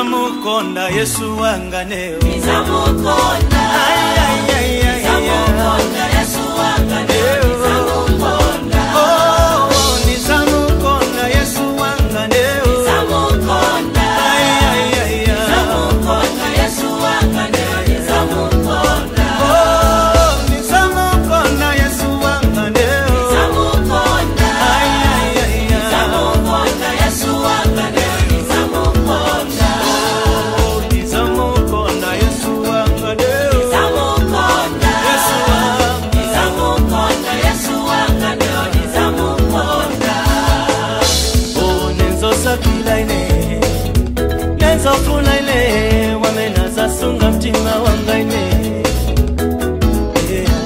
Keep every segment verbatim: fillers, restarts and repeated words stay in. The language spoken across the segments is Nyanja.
Nizamukonda Yesu wanganeo. Nizamukonda. Ay ay ay ay. Nizamukonda Yesu wanganeo. Nizamukonda. Oh nizamukonda Yesu wanganeo. Nizamukonda. Ay ay ay. Nizamukonda Yesu wanganeo. Nizamukonda. Oh nizamukonda Yesu wanganeo. Nizamukonda. Ay ay ay. Nizamukonda Yesu wanganeo. Nizamukonda. Oh nizamukonda Yesu wanganeo. Nizamukonda. Yesu wanganeo. Nizamukonda Yesu wanganeo. Nizamukonda. Oh nenzo sakila ine. Nenzo funa ile wamena zasunga mtima wanga ine. Yeah.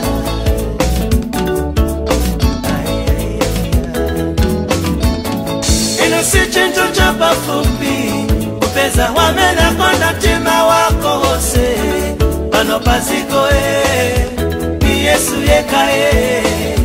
Ay ay ay. Ino si chintu cha bafupi. Upeza wamena konda mtima wako hose. Pano pasiko eh. Ni Yesu yeka eh.